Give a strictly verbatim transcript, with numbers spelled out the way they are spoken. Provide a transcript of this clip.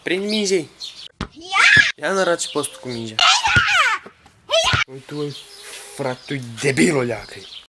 Prind mingei. Ia n-arăți postul cu mingea. Uite, ui, frate, tu-i debil o leacă.